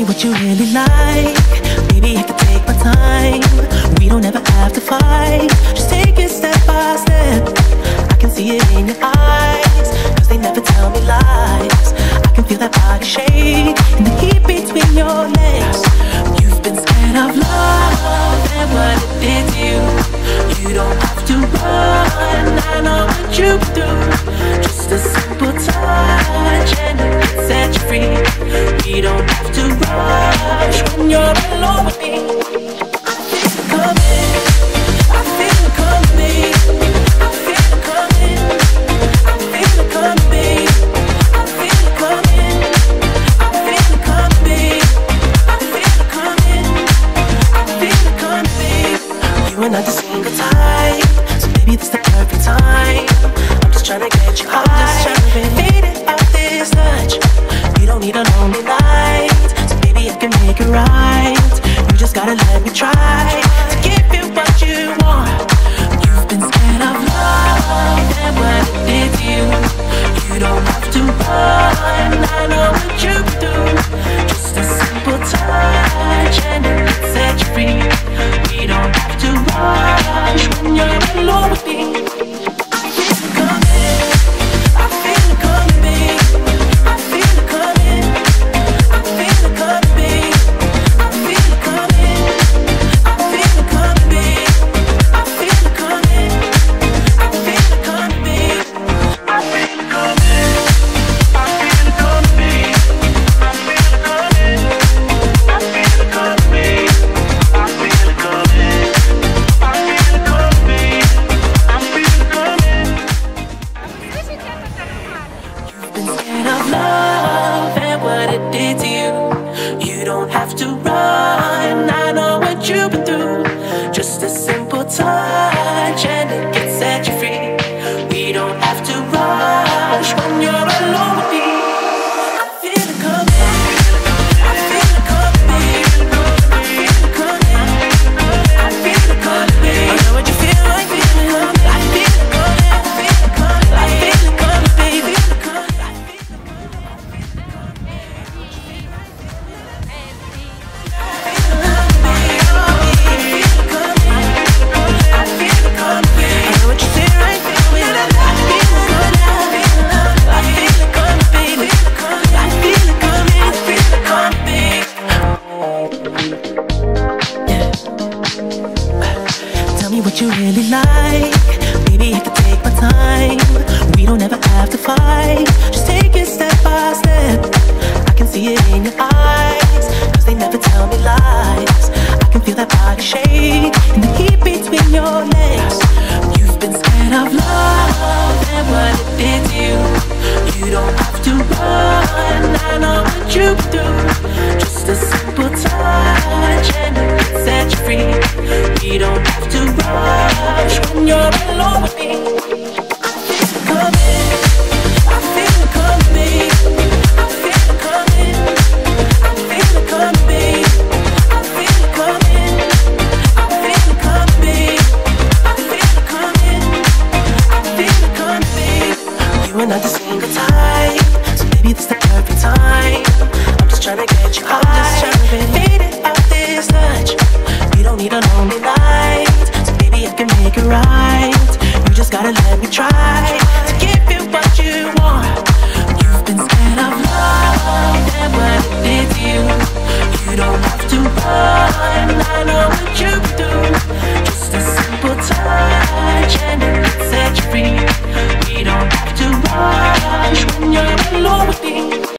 me what you really like. Baby, I can take my time. We don't ever have to fight. Just take it step by step. I can see it in your eyes, cause they never tell me lies. I can feel that body shake and the heat between your legs. You've been scared of love and what it did to you. You don't have to run, I know what you've been through. Just a simple touch and it can set you free. We don't have to rush when you're alone with me. I feel it coming, I feel it coming, I feel it coming, I feel it coming, I feel it coming, I feel it coming, I feel it coming, I feel it coming. You are not the single type, so maybe this the perfect time. I'm just trying to get you high, just trying to fade it out this touch. You don't need a lonely night, so baby I can make it right. You just gotta let me try to give you what you want. You've been scared of love and what it did to you. You don't have to run, I know what you've been through. Just a simple touch and it can set you free. We don't have to rush when you're alone with me. I feel it coming, I feel it coming, I feel it coming, I feel it coming, I feel it coming, I feel it coming, I feel it coming, I feel it coming, I feel it coming, I feel it coming, I feel it coming, I feel it coming, I feel it coming, I feel it coming, I feel it coming, I feel it coming. You've been scared of love and what it did to you. You don't have to run, I know what you've been through. Just a simple touch and it can set you free. We don't have to rush when you're alone with me. I feel it coming, I feel it coming, I feel it coming, I feel it coming. I know what you feel like feeling. I feel it coming, I feel it coming, I feel it coming, baby. Tell me what you really like. Baby, I can take my time. We don't ever have to fight. Just take it step by step. I can see it in your eyes, cause they never tell me lies. I can feel that body shake and the heat between your legs. You've been scared of love and what it did to you. You don't have to run, I know what you've been through. Just a simple touch and it can set you free. We don't have to rush when you're alone with me. I feel it coming, I feel it coming, I feel it coming, I feel it coming, I feel it coming, I feel it coming, I feel it coming, I feel it coming. You are not the single type, so maybe this the perfect time. I'm just trying to get you high, just trying to fade it out this touch. You don't need a lonely night, so baby I can make it right. You just gotta let me try to give you what you want. You've been scared of love and what it did to you. You don't have to run, I know what you've been through. Just a simple touch and it can set you free. We don't have to rush when you're alone with me.